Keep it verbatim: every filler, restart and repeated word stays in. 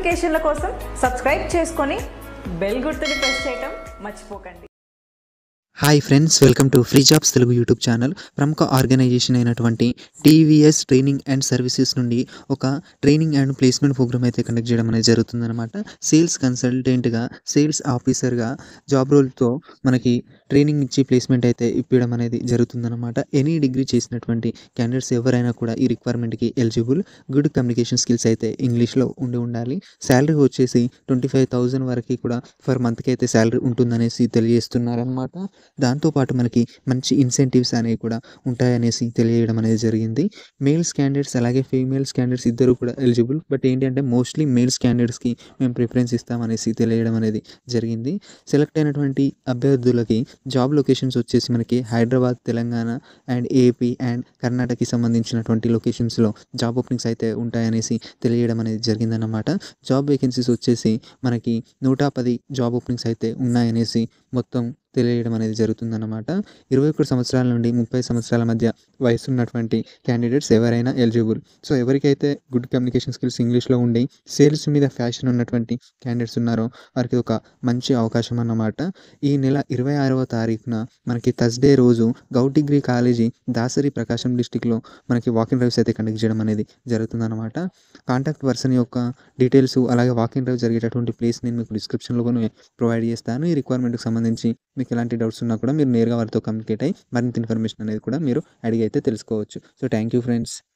నోటిఫికేషన్ల కోసం సబ్స్క్రైబ్ చేసుకొని బెల్ గుర్తుని ప్రెస్ చేయడం మర్చిపోకండి. Hi friends, welcome to free jobs Telugu YouTube channel. ప్రముఖ ఆర్గనైజేషన్ అయినటువంటి టీవీఎస్ ట్రైనింగ్ అండ్ సర్వీసెస్ నుండి ఒక ట్రైనింగ్ అండ్ ప్లేస్మెంట్ ప్రోగ్రామ్ అయితే కండక్ట్ చేయడం అనేది జరుగుతుందన్నమాట. సేల్స్ కన్సల్టెంట్గా, సేల్స్ ఆఫీసర్గా జాబ్ రోల్తో మనకి ట్రైనింగ్ ఇచ్చి ప్లేస్మెంట్ అయితే ఇప్పించడం అనేది జరుగుతుందన్నమాట. ఎనీ డిగ్రీ చేసినటువంటి క్యాండిడేట్స్ ఎవరైనా కూడా ఈ రిక్వైర్మెంట్కి ఎలిజిబుల్. గుడ్ కమ్యూనికేషన్ స్కిల్స్ అయితే ఇంగ్లీష్లో ఉండి ఉండాలి. శాలరీ వచ్చేసి ట్వంటీ ఫైవ్ థౌజండ్ వరకు కూడా ఫర్ మంత్కి అయితే శాలరీ ఉంటుందనేసి తెలియజేస్తున్నారనమాట. దాంతోపాటు మనకి మంచి ఇన్సెంటివ్స్ అనేవి కూడా ఉంటాయనేసి తెలియజేయడం అనేది జరిగింది. మేల్స్ క్యాండిడేట్స్ అలాగే ఫీమేల్స్ క్యాండిడేట్స్ ఇద్దరు కూడా ఎలిజిబుల్. బట్ ఏంటంటే మోస్ట్లీ మేల్స్ క్యాండిడేట్స్కి మేము ప్రిఫరెన్స్ ఇస్తామనేసి తెలియజేయడం అనేది జరిగింది. సెలెక్ట్ అయినటువంటి అభ్యర్థులకి జాబ్ లొకేషన్స్ వచ్చేసి మనకి Hyderabad, Telangana and AP and కర్ణాటకకి సంబంధించినటువంటి లొకేషన్స్లో జాబ్ ఓపెనింగ్స్ అయితే ఉంటాయనేసి తెలియజేయడం అనేది జరిగిందన్నమాట. జాబ్ వేకెన్సీస్ వచ్చేసి మనకి నూట పది జాబ్ ఓపెనింగ్స్ అయితే ఉన్నాయనేసి మొత్తం తెలియడం అనేది జరుగుతుందన్నమాట. ఇరవై ఒకటి సంవత్సరాల నుండి ముప్పై సంవత్సరాల మధ్య వయసు ఉన్నటువంటి క్యాండిడేట్స్ ఎవరైనా ఎలిజిబుల్. సో ఎవరికైతే గుడ్ కమ్యూనికేషన్ స్కిల్స్ ఇంగ్లీష్లో ఉండి సేల్స్ మీద ఫ్యాషన్ ఉన్నటువంటి క్యాండిడేట్స్ ఉన్నారో వారికి ఒక మంచి అవకాశం అన్నమాట. ఈ నెల ఇరవై ఆరవ తారీఖున మనకి థర్స్డే రోజు govt degree college Dasari Prakasam డిస్టిక్లో మనకి వాకింగ్ డ్రైవ్స్ అయితే కండక్ట్ చేయడం అనేది జరుగుతుందన్నమాట. కాంటాక్ట్ పర్సన్ యొక్క డీటెయిల్స్ అలాగే వాకింగ్ డ్రైవ్ జరిగేటటువంటి ప్లేస్ నేను మీకు డిస్క్రిప్షన్లో కూడా ప్రొవైడ్ చేస్తాను. ఈ రిక్వైర్మెంట్కి సంబంధించి మీకు ఎలాంటి డౌట్స్ ఉన్నా కూడా మీరు నేరుగా వారితో కమ్యూనికేట్ అయ్యి మరింత ఇన్ఫర్మేషన్ అనేది కూడా మీరు అడిగి అయితే తెలుసుకోవచ్చు. So thank you friends.